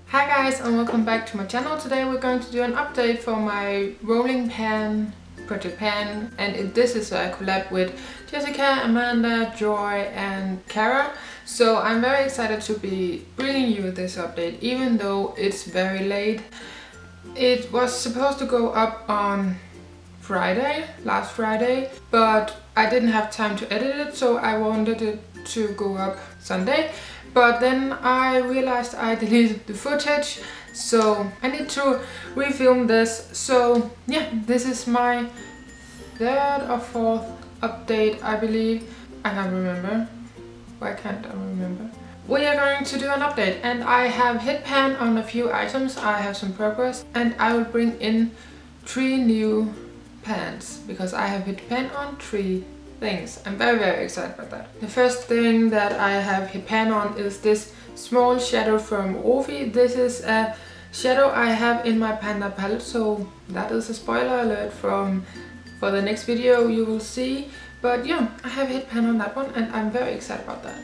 Hi guys and welcome back to my channel. Today we're going to do an update for my rolling pan, project pan, and this is a collab with Jessica, Amanda, Joy and Cara. So I'm very excited to be bringing you this update even though it's very late. It was supposed to go up on last Friday, but I didn't have time to edit it, so I wanted it to go up Sunday. But then I realized I deleted the footage, so I need to refilm this. So yeah, this is my third or fourth update, I believe. I can't remember. Why can't I remember? We are going to do an update and I have hit pan on a few items. I have some progress and I will bring in 3 new pans because I have hit pan on 3 things. I'm very excited about that. The first thing that I have hit pan on is this small shadow from Orphe. This is a shadow I have in my Panda palette, so that is a spoiler alert for the next video you will see. But yeah, I have hit pan on that one and I'm very excited about that.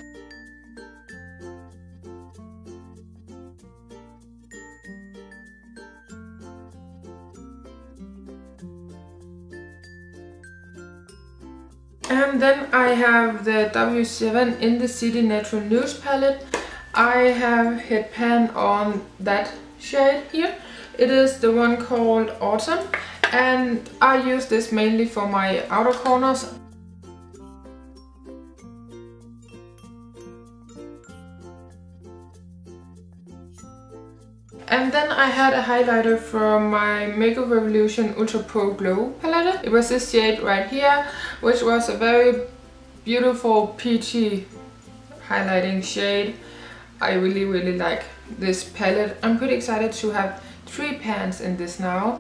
And then I have the W7 in the City Natural Nudes palette. I have hit pan on that shade here. It is the one called Autumn and I use this mainly for my outer corners. And then I had a highlighter from my Makeup Revolution Ultra Pro Glow palette. It was this shade right here, which was a very beautiful peachy highlighting shade. I really like this palette. I'm pretty excited to have 3 pans in this now.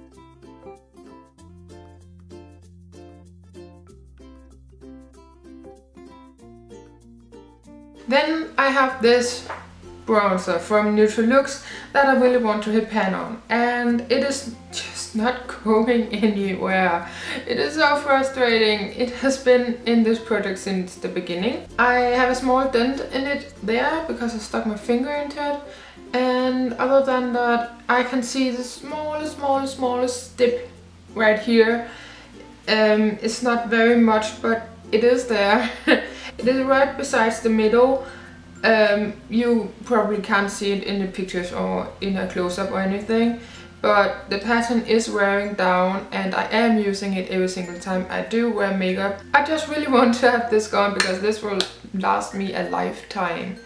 Then I have this bronzer from Neutral Looks that I really want to hit pan on, and it is just not going anywhere. It is so frustrating. It has been in this project since the beginning. I have a small dent in it there because I stuck my finger into it, and other than that I can see the smallest dip right here. It's not very much, but it is there. It is right besides the middle. You probably can't see it in the pictures or in a close-up or anything, but the pattern is wearing down and I am using it every single time I do wear makeup. I just really want to have this gone because this will last me a lifetime.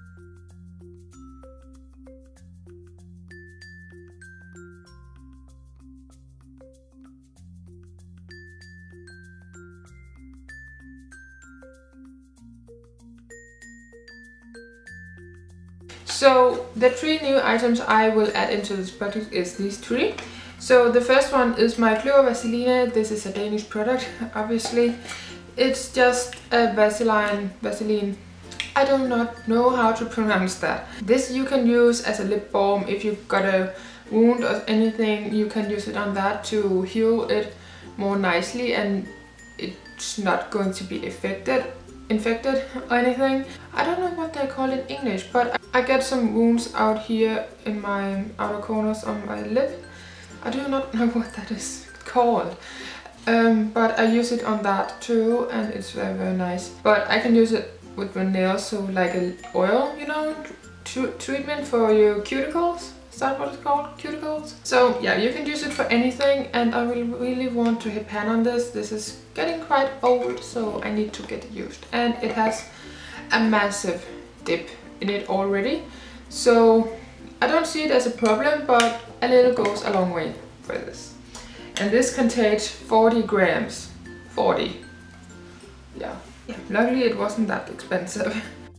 So the 3 new items I will add into this project is these 3. So the first one is my Kløver Vaseline. This is a Danish product, obviously. It's just a Vaseline. I do not know how to pronounce that. This you can use as a lip balm if you've got a wound or anything. You can use it on that to heal it more nicely and it's not going to be infected or anything. I don't know what they call it in English, but I get some wounds out here in my outer corners on my lip. I do not know what that is called, but I use it on that too and it's very nice. But I can use it with my nails, so like an oil, you know, treatment for your cuticles. Is that what it's called? Cuticles? So yeah, you can use it for anything and I really want to hit pan on this. This is getting quite old, so I need to get it used. And it has a massive dip in it already. So I don't see it as a problem, but a little goes a long way for this. And this contains 40 grams. 40. Yeah. Luckily it wasn't that expensive.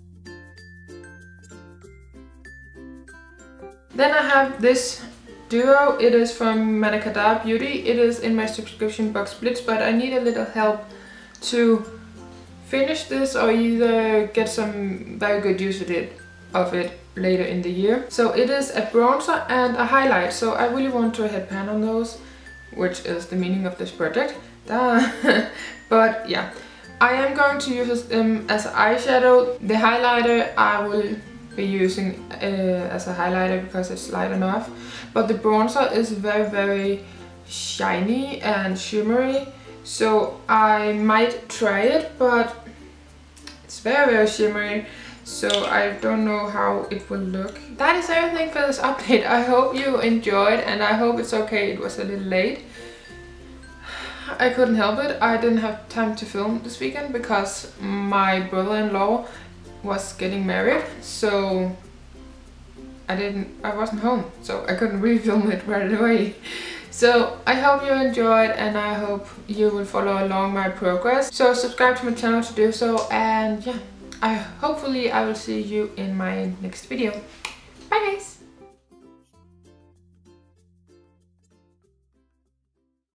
Then I have this duo. It is from Manakadar Beauty. It is in my subscription box splits, but I need a little help to finish this or either get some very good use of it later in the year. So it is a bronzer and a highlight, so I really want to hit pan on those, which is the meaning of this project. But yeah, I am going to use them as eyeshadow. The highlighter I will be using as a highlighter because it's light enough. But the bronzer is very shiny and shimmery, so I might try it, but it's very shimmery, so I don't know how it will look. That is everything for this update. I hope you enjoyed, and I hope it's okay it was a little late. I couldn't help it. I didn't have time to film this weekend because my brother-in-law was getting married, so I wasn't home, so I couldn't really film it right away. So I hope you enjoyed, and I hope you will follow along my progress. So subscribe to my channel to do so, and yeah, hopefully I will see you in my next video. Bye guys!